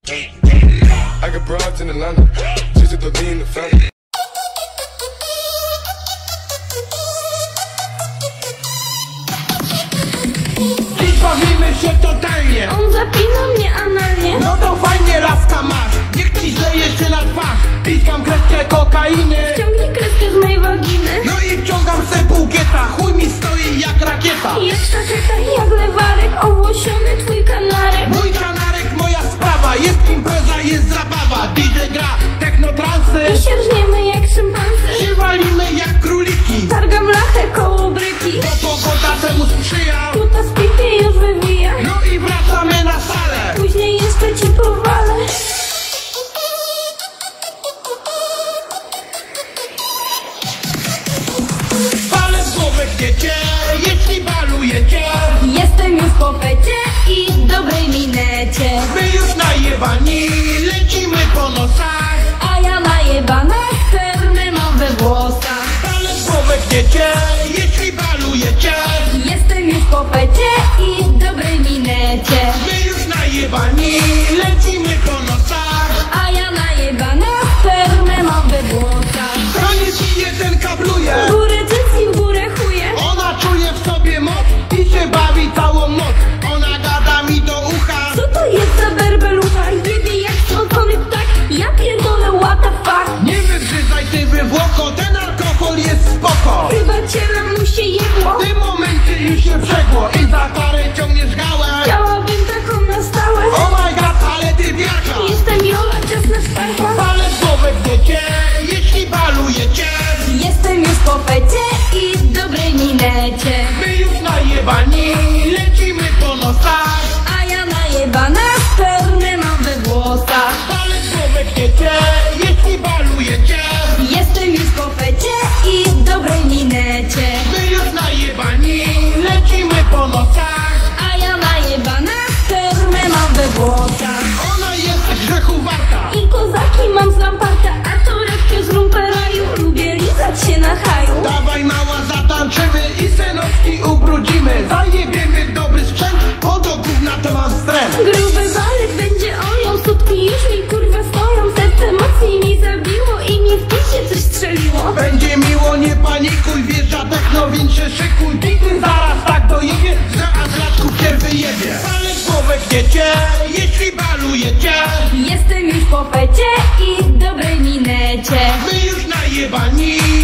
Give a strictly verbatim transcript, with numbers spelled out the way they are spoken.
I got broads in Atlanta, just to lean the family. Dziś bawimy się totalnie. On zapina mnie analnie. No to fajnie, laska masz. Niech ci zleje się na twarz. Piskam kreskę kokainy. Wciągnij kreskę z mojej waginy. No i wciągam se pół gieta. Chuj mi stoi jak rakieta. Jak sztacheta, jak lewarek, owłosiony twój kanarek. Mój kanarek, moja sprawa. Jest impreza, jest zabawa. D J gra technotransy. I sierżniemy jak szympansy. Się walimy jak króliki. Targam lachę koło bryki. To pogoda temu sprzyja. Kuta z pipie już wywija. No i wracamy na salę. Później jeszcze ci powalę. Palę w głowę gniecie, jeśli balujecie. Jestem już po pecie i w dobrej minecie. My już najebani, lecimy po nosach. A ja najebana spermę mam we włosach. Palę w głowę gniecie, jeśli balujecie. Jestem już po pecie i w dobrej minecie. My już najebani, lecimy po nosach. A ja najebana spermę mam we włosach. Koniec i jeden kabluje. W górę cycki, w górę chuje. Ona czuje w sobie moc i się bawi całą noc. Ona gada mi do ucha. Co to jest za berbelucha? Jebie jak strącony ptak. Ja pierdolę, what the fuck. Nie wybrzydzaj ty wywłoko, ten alkohol jest spoko. Chyba cię mu się jebło. W tym momencie już się przegło i za karę ciągniesz gałę. Chciałabym taką na stałe. Oh my god, ale ty wiarka. Jestem Jola, czas na sparka. Palę w głowę gniecie, jeśli balujecie. Jestem już po pecie i w dobrej minecie. My już najebani, lecimy po nosach. A ja najebana spermę mam we włosach. Palę w głowę gniecie, jeśli balujecie. Jestem już po pecie i w dobrej minecie. My już najebani, lecimy po nosach. A ja najebana spermę mam we włosach. Ona jest grzechu warta. I kozaki mam z lamparta, a torebkę z lumperaju. Lubię lizać się na haju. Dawaj mała, zatańczymy i senowki ubrudzimy. Zajebiemy dobry sprzęt, bo do gówna to mam wstręt. Gruby balek będzie olą, sutki już mi kurwa stoją. Serce mocniej mi zabiło i mi w pisie coś strzeliło. Będzie miło, nie panikuj, wjeżdża technowin, się szykuj. Ty zaraz tak dojebie, że aż latków cię wyjebie. Ale w głowę gniecie, jeśli balujecie. Jestem już po pecie i w dobrej minecie. My już najebani,